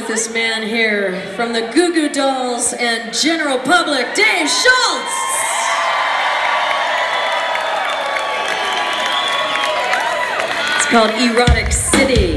with this man here from the Goo Goo Dolls and general public, Dave Schulz! It's called Erotic City.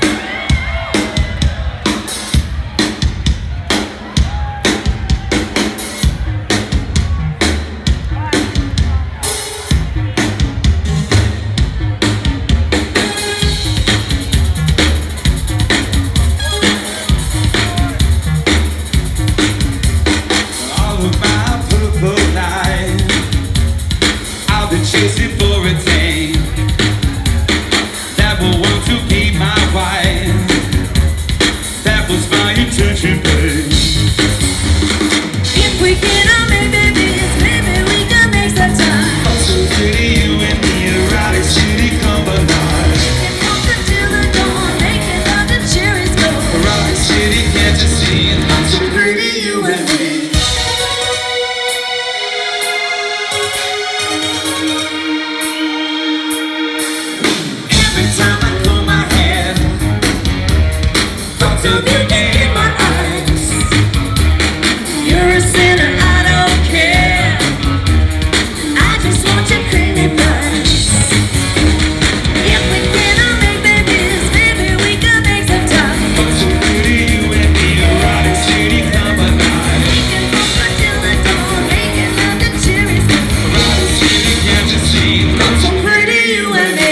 Chasing for a day that will want to be my wife. That was my intention, babe. If we cannot make babies, maybe we can make some time. Oh, so pretty, you and me, erotic city, come alive. We can walk until the dawn, making love the cherries go. Erotic city, can't you see? I'm so pretty, you and me. Of you in my eyes, you're a sinner, I don't care. I just want your pretty price. If we cannot make babies, maybe we can make some time. I'm so pretty, you and me, erotic city, come alive. We can walk until the dawn, making love the cherries go. Erotic city, can't you see? I'm so pretty, you and me.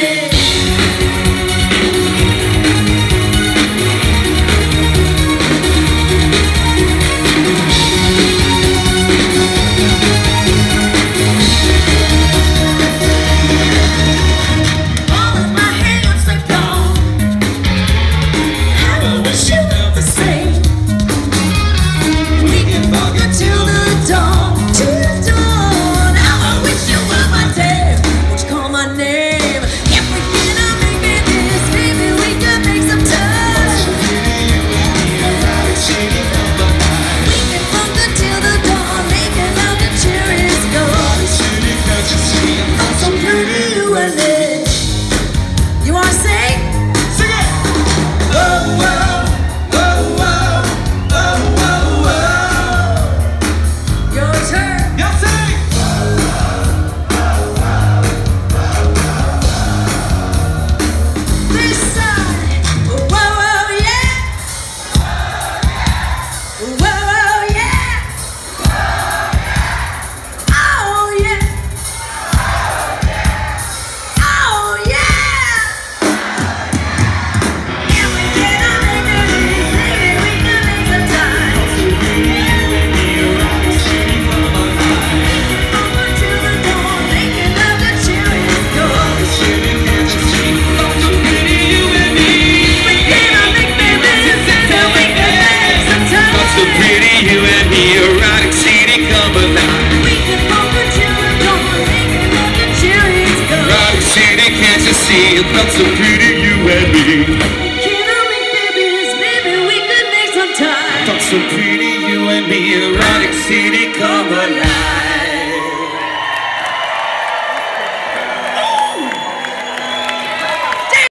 It felt so pretty, you and me. Can I make babies? Maybe we could make some time. Felt so pretty, you and me, erotic city, come alive.